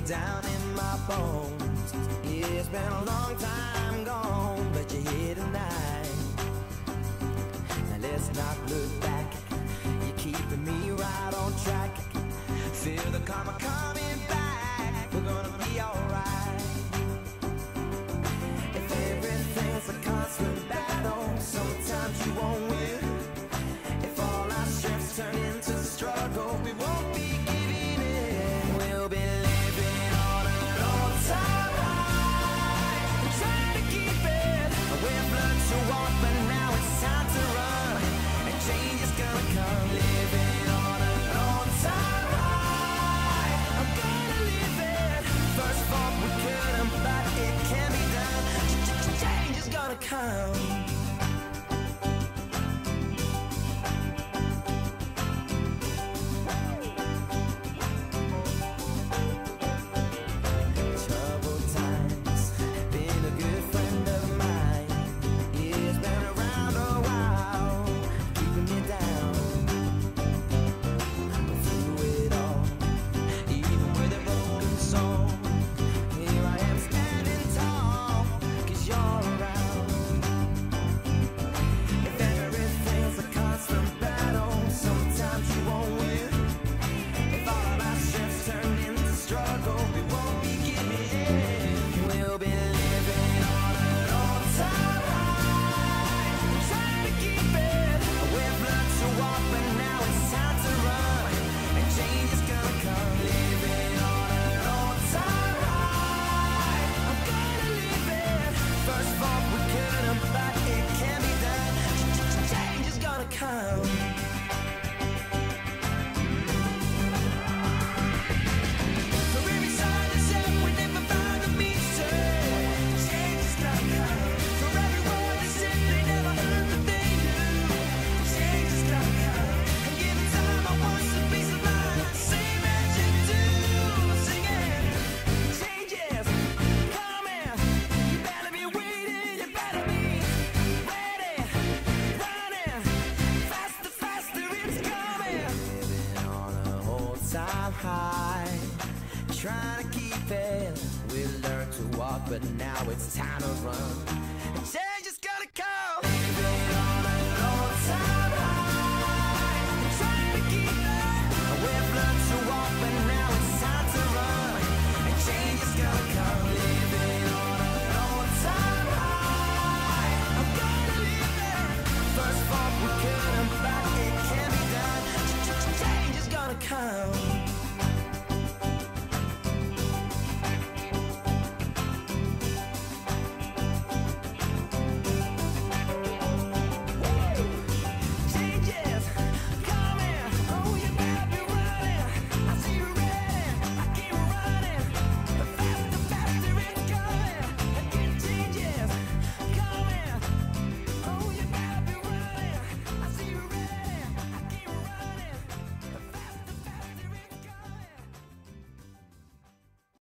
down in my bones. It's been a long time gone, but you're here tonight. Now let's not look back. You're keeping me right on track. Feel the karma coming back. We're gonna be alright. If everything's a constant battle, sometimes you won't win. If all our strengths turn into struggle, we won't be giving in. We'll be living on an old time high, trying to keep it. We've learned to walk, but now it's time to run, and change is gonna come. Living on an old time high, I'm gonna live it. First thought we couldn't, but it can be done. Change is gonna come. High, trying to keep it. We learned to walk, but now it's time to run.